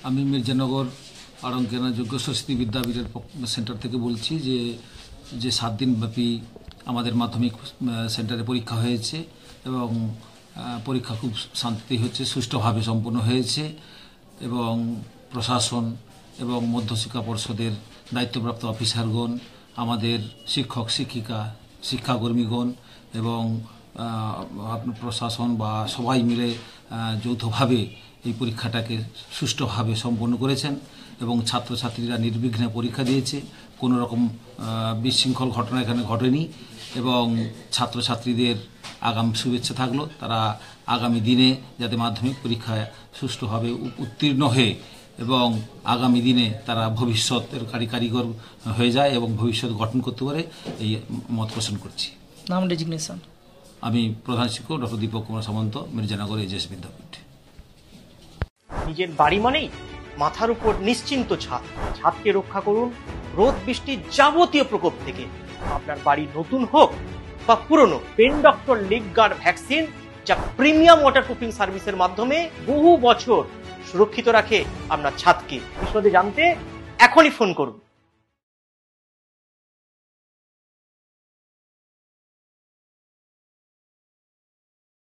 আমি মির্জানগর আড়ংকেনা যোগ্য সরস্বতী বিদ্যাপীঠের সেন্টার থেকে বলছি যে 7 দিনব্যাপী আমাদের মাধ্যমিক সেন্টারে পরীক্ষা হয়েছে এবং পরীক্ষা খুব শান্তি হচ্ছে, সুষ্ঠুভাবে সম্পন্ন হয়েছে এবং প্রশাসন এবং মধ্যশিক্ষা পর্ষদের দায়িত্বপ্রাপ্ত অফিসারগণ, আমাদের শিক্ষক শিক্ষিকা শিক্ষাকর্মীগণ এবং প্রশাসন বা সবাই মিলে যৌথভাবে এই পরীক্ষাটাকে সুষ্ঠুভাবে সম্পন্ন করেছেন এবং ছাত্রছাত্রীরা নির্বিঘ্নে পরীক্ষা দিয়েছে। কোনো রকম বিশৃঙ্খল ঘটনা এখানে ঘটেনি এবং ছাত্রছাত্রীদের আগাম শুভেচ্ছা থাকলো, তারা আগামী দিনে যাতে মাধ্যমিক পরীক্ষায় সুষ্ঠুভাবে উত্তীর্ণ হয়ে এবং আগামী দিনে তারা ভবিষ্যতের কারিগর হয়ে যায় এবং ভবিষ্যৎ গঠন করতে পারে, এই মত পোষণ করছি। নাম ডেজিগনেশন? আমি প্রধান শিক্ষক ডক্টর দীপক কুমার সামন্ত, মির্জানগর এইচএস বিদ্যাপীঠ। নিজের বাড়ি মানেই মাথার উপর নিশ্চিন্ত ছাদ। ছাদকে রক্ষা করুন রোদ বৃষ্টির যাবতীয় প্রকোপ থেকে। আপনার বাড়ি নতুন হোক বা পুরনো, pen doctor leak guard vaccine, যা প্রিমিয়াম ওয়াটারপ্রুফিং সার্ভিসের মাধ্যমে বহু বছর সুরক্ষিত রাখে আপনার ছাদকে। বিশদে জানতে এখনই ফোন করুন।